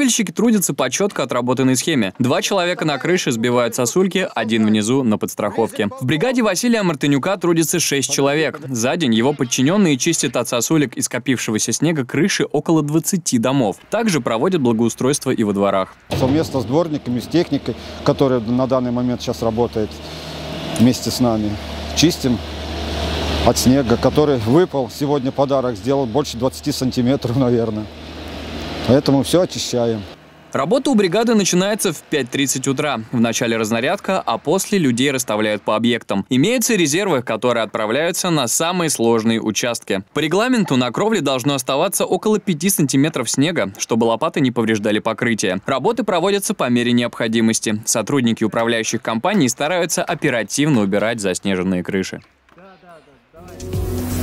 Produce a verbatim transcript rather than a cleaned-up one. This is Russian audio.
Плавильщики трудятся по четко отработанной схеме. Два человека на крыше сбивают сосульки, один внизу на подстраховке. В бригаде Василия Мартынюка трудится шесть человек. За день его подчиненные чистят от сосулек и скопившегося снега крыши около двадцати домов. Также проводят благоустройство и во дворах. Совместно с дворниками, с техникой, которая на данный момент сейчас работает вместе с нами, чистим от снега, который выпал. Сегодня подарок сделал больше двадцати сантиметров, наверное. Поэтому все очищаем. Работа у бригады начинается в пять тридцать утра. В начале разнарядка, а после людей расставляют по объектам. Имеются резервы, которые отправляются на самые сложные участки. По регламенту на кровле должно оставаться около пяти сантиметров снега, чтобы лопаты не повреждали покрытие. Работы проводятся по мере необходимости. Сотрудники управляющих компаний стараются оперативно убирать заснеженные крыши. Да, да, да, давай.